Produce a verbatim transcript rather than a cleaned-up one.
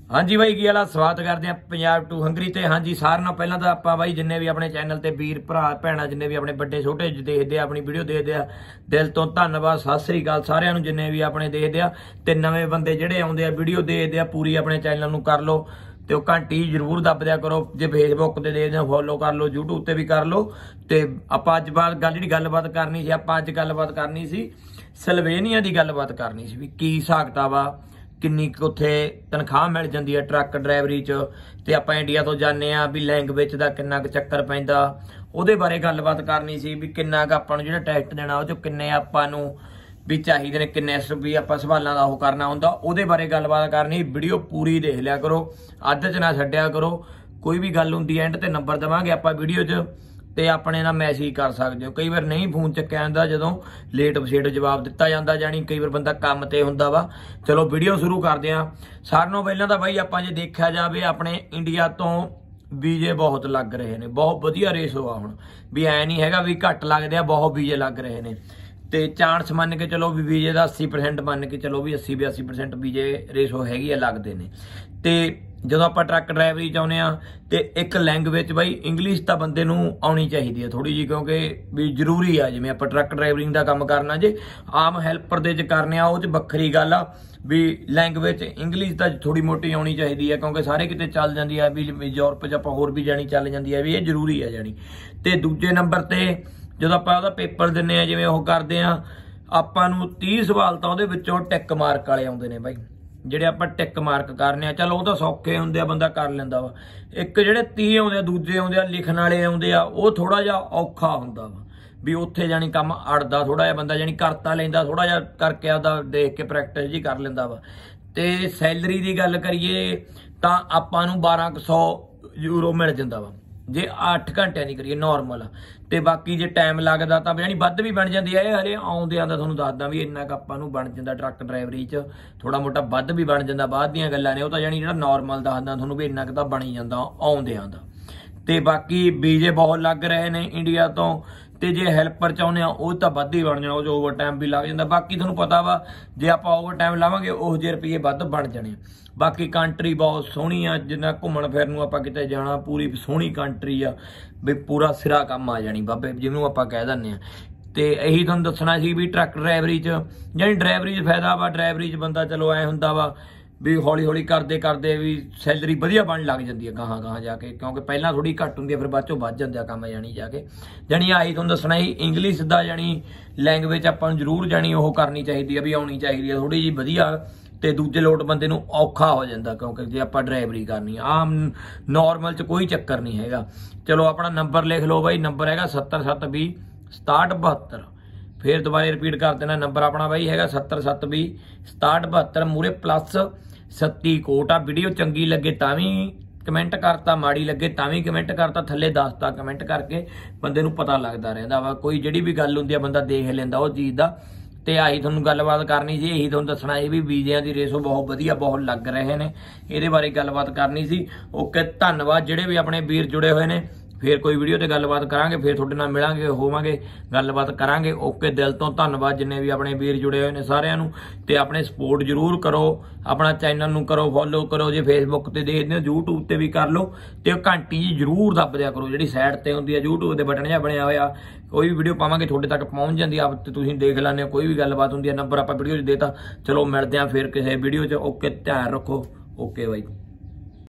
हाँ जी बाई की वाला स्वागत करते हैं पंजाब टू हंगरी ते। हाँ जी सारे नाल पहलां तां आपां बाई जिन्ने भी अपने चैनल ते वीर भरा भैणां जिन्ने भी अपने बड़े छोटे देखदे आ अपनी वीडियो देखदे आ दिल तो धन्नवाद सत श्री अकाल सारिआं नूं जिन्ने भी अपने देखदे आ ते नवें बंदे जिहड़े आउंदे आ वीडियो देखदे आ पूरी अपने चैनल नूं कर लो ते ओह घंटी जरूर दब दिया करो। जे फेसबुक ते देखदे हो फॉलो कर लो, यूट्यूब ते भी कर लो। ते आपां अज बात गल जिहड़ी गलबात करनी सी आपां अज गलबात करनी सी सलवेनिया दी गलबात करनी सी भी की हिसाब किताब आ किन्नी उत्थे तनख्वाह मिल जाती है ट्रक ड्राइवरी च ते आपां इंडिया तो जाने आ भी लैंगवेज का किन्ना क चक्कर पैंदा उहदे बारे गलबात करनी सी भी किन्ना क आपां नूं जिहड़ा टैक्स देना उह चों किन्ने आपां नूं भी चाहिए ने किन्ने भी आपां सवालां दा ओह करना हुंदा उहदे बारे गलबात करनी। वीडियो पूरी देख लिया करो, अद्ध च ना छड्डिया करो। कोई भी गल हुंदी एंड ते नंबर देवांगे आपां वीडियो च ते अपने ना मैसेज कर सकते हो। कई बार नहीं फोन चुक्या जांदा जदों लेट बसेट जवाब दिता जांदा जानी कई बार बंदा काम ते हुंदा वा। चलो वीडियो शुरू करदे आ। सारिआं नालों पहिलां तां बाई आपां जे देखिया जावे अपने इंडिया तो वीजे बहुत लग रहे ने, बहुत वधिया रेस हुआ हुण भी ऐ नहीं हैगा भी घट लगदे आ, बहुत वीजे लग रहे ने ते चांस मन के चलो भी वीजे का अस्सी परसेंट मन के चलो भी अस्सी बयासी परसेंट वीजे रेसो हैगी लगते ने। ते जो आप ट्रक ड्राइवरी चाहते हैं तो एक लैंगवेज बई इंग्लिश तो बंदे नूं आउणी चाहिदी है थोड़ी जी क्योंकि भी जरूरी है। जिवें आप ट्रक ड्राइवरिंग का काम करना जे आम हैल्पर दे च करने आ उह च बखरी गल आ भी लैंगवेज इंग्लिश तो थोड़ी मोटी आउणी चाहिदी है क्योंकि सारे किते चल जांदी है भी यूरोप च आपां होर भी जानी चल जांदी है भी ये जरूरी है जानी। ते दूजे नंबर ते जो आप पेपर दिने जिवें ओह करदे आ आपां नूं तीह सवाल तां उहदे विचों टिक मार्क वाले आउंदे ने बाई ਜਿਹੜੇ ਆਪਾਂ ਟਿਕ ਮਾਰਕ ਕਰਨੇ ਆ। ਚਲੋ ਉਹ ਤਾਂ ਸੌਖੇ ਹੁੰਦੇ ਆ ਬੰਦਾ ਕਰ ਲੈਂਦਾ ਵਾ। ਇੱਕ ਜਿਹੜੇ ਤੀਹ ਆਉਂਦੇ ਆ ਦੂਜੇ ਆਉਂਦੇ ਆ ਲਿਖਣ ਵਾਲੇ ਆਉਂਦੇ ਆ ਉਹ ਥੋੜਾ ਜਿਹਾ ਔਖਾ ਹੁੰਦਾ ਵਾ ਵੀ ਉੱਥੇ ਜਾਨੀ ਕੰਮ ਅੜਦਾ ਥੋੜਾ ਜਿਹਾ ਬੰਦਾ ਜਾਨੀ ਕਰਤਾ ਲੈਂਦਾ ਥੋੜਾ ਜਿਹਾ ਕਰਕੇ ਆਪਦਾ ਦੇਖ ਕੇ ਪ੍ਰੈਕਟਿਸ ਜੀ ਕਰ ਲੈਂਦਾ ਵਾ। ਤੇ ਸੈਲਰੀ ਦੀ ਗੱਲ ਕਰੀਏ ਤਾਂ ਆਪਾਂ ਨੂੰ ਬਾਰਾਂ ਸੌ ਯੂਰੋ ਮਿਲ ਜਾਂਦਾ ਵਾ जे अठ घंटे नहीं करिए नॉर्मल। तो बाकी जे टाइम लगता तो यानी वध भी बन जाती है। हले आउंदे आंदा तुहानूं दसदा भी इन्ना क आपां नूं बन जांदा ट्रक ड्राइवरी च थोड़ा मोटा वध भी बन जांदा बाद दीयां गल्लां ने। ओह तां यानी जिहड़ा नॉर्मल दसदा तुहानूं भी इन्ना क तां बणी जांदा आउंदे आंदा। ते बाकी वीजे बहुत लग रहे ने इंडिया तो ते जे हैल्पर चाहुंदे आ ओह तां वध ही बन जाਣਾ ਉਹ ओवर टाइम भी लग जांदा। बाकी तुहानूं पता वा जे आपां ओवर टाइम लावांगे उह जे रुपये वध बन जाणे। बाकी कंट्री बहुत सोहनी आ जिन्ना घुम्मण फिरन नूं आपां किते जाना पूरी सोहनी कंट्री आ भी पूरा सिरा काम आ जानी बाबे जिहनूं आपां कह दिंदे आ। ते यही तुहानूं दस्सना सी भी ट्रक ड्राइवरी च जानी ड्राइवरी च फायदा वा ड्राइवरी च बंदा चलो ऐ हुंदा वा भी हौली हौली करते करते भी सैलरी वधिया बन लग जाती है गाहां गाहां जाके क्योंकि पहला थोड़ी घट हुंदी है फिर बाद चों वध जांदा काम जानी जाके जानी आई तुहानूं दस्सना ही इंग्लिश दा जानी लैंगवेज आपां नूं जरूर जानी ओह करनी चाहिदी है भी आउणी चाहिदी है थोड़ी जी वधिया। ते दूजे लोट बंदे नूं औखा हो जाता क्योंकि जे आपां ड्राइवरी करनी आम नॉर्मल च कोई चक्कर नहीं हैगा। चलो अपना नंबर लिख लो बाई नंबर हैगा सत्तर सत्त बीह सताहठ बहत्तर। फिर दोबारा रिपीट कर देना नंबर अपना बाई हैगा सत्तर सत्त बीह सताहठ बहत्तर मूरे प्लस सत्ती कोट आ। वीडियो चंगी लगे तां भी कमेंट करता माड़ी लगे तां भी कमेंट करता थल्ले दसता कमेंट करके बंदे नूं पता लगता रहिंदा वा कोई जिहड़ी भी गल हुंदी आ बंदा देख लैंदा उह चीज़ दा। ते आई तुहानूं गलबात करनी सी यही तुहानूं दस्सना है भी वीज़ियां दी रेसो बहुत वधिया बहुत लग रहे ने इहदे बारे गलबात करनी सी। ओके धन्नवाद जिहड़े भी अपने वीर जुड़े हुए ने। फिर कोई वीडियो ते गलबात करांगे फिर तुहाडे नाल मिलांगे होवांगे गलबात करांगे। ओके दिल तो धन्नवाद जिन्ने भी अपने वीर जुड़े हुए ने सारिआं नूं ते अपने सपोर्ट जरूर करो अपना चैनल नूं करो फॉलो करो जे फेसबुक ते देखदे हो यूट्यूब ते भी कर लो ते घंटी जरूर दब दिया करो जिहड़ी साइड ते हुंदी है यूट्यूब ते बटन जिहा बणिया होया कोई भी वीडियो पावांगे तुहाडे तक पहुंच जांदी आप ते तुसीं देख लैंदे हो कोई भी गलबात हुंदी है नंबर आपां वीडियो च देता। चलो मिलदे आं फिर किसी वीडियो च। ओके ध्यान रखो ओके बाई।